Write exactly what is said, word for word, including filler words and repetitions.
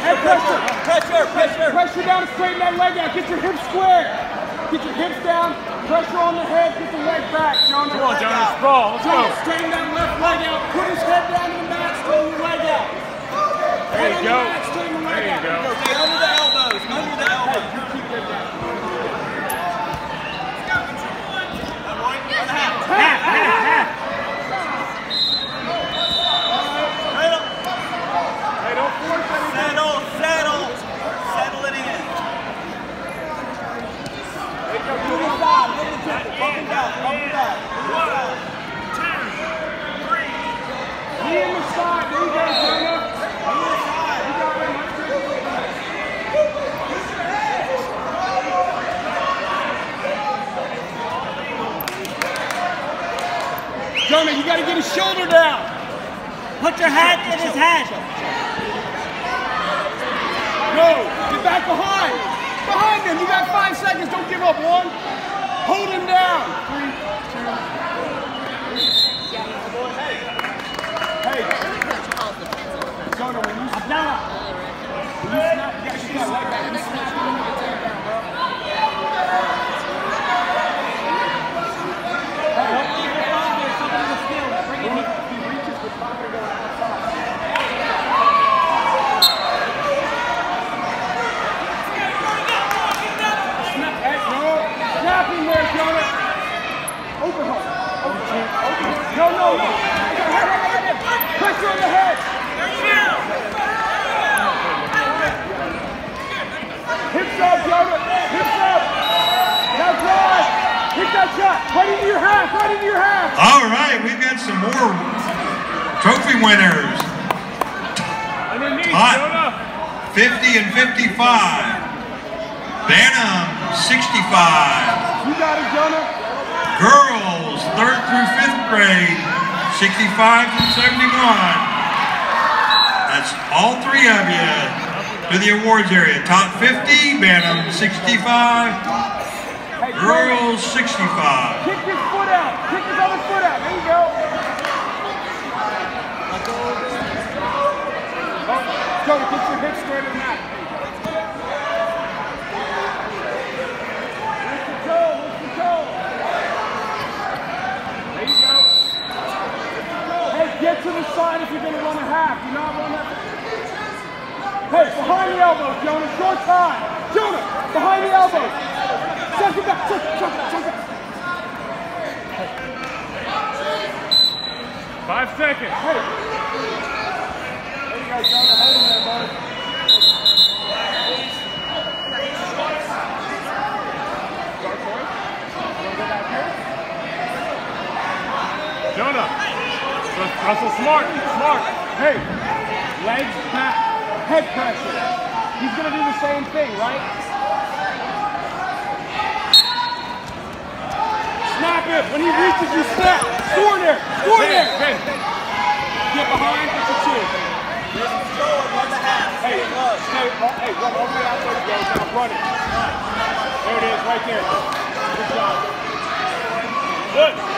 Pressure, pressure, pressure, pressure. Pressure down and straighten that leg out. Get your hips square. Get your hips down. Pressure on the head. Get the leg back, Jonah. Come on, Jonah. Sprawl. Let's go. Straighten that left leg out. Put his head down to the mat. Straighten your leg out. There you go. Straighten the There leg you out. go. Okay, under the elbows. Under the elbows. You keep that down. Half, half, half. Hey, don't force anything. Settle, settle. Settle it in. There you go. To the side. Look at the temple. Up and down. Up and down. One, two, three. Knee in the side. There you go, Jonah. Knee in the side. You got it. Jonah, you got to get his shoulder down. Put your hand in his hand. Go. Get back behind. Behind him. You got five seconds. Don't give up. One. Hold him down. Three, two. Hey. Jonah, when you snap, when you snap, you got to get that leg back. You snap, you got to get that down, bro. Hey, don't leave your phone there. Something in the field. Bring it in. He reaches with pocket going outside. Snap, hey, no. Snap him there, Jonah. Open hook. Open hook. Open hook. No, no, no. Pressure on the head. Hips up, Jonah. Hips up. Now drive. Hit that shot. Right into your half. Right into your half. All right, we've got some more trophy winners. Underneath, Hot. Jonah. fifty and fifty-five. Bantam, sixty-five. You got it, Jonah. Girls, third through fifth grade, sixty-five through seventy-one. That's all three of you to the awards area. Top fifty, Bantam, sixty-five. Hey, Girls, sixty-five. Kick his foot out. Kick his other foot out. There you go. Oh, Jonah, get your hips straight in the mat. Lift the toe. Lift the toe. There you go. Hey, get to the side if you're going to run a half. You're not running that. Hey, behind the elbows, Jonah. Short time. Jonah, behind the elbows. Chuck it back. Chuck it, chuck it, chuck it. Five seconds. Hey. There you go, Jonah. Hold him there, buddy. Start for it. You want to go back here? Jonah. Russell, smart, smart. Hey, legs back, head pressure. He's going to do the same thing, right? Snap it. When he reaches, you snap. Score there. Score there. Ben, Get behind. Get your two. Hey, stay, hey, run all the way out there. Go now. Run it. There it is, right there. Good job. good.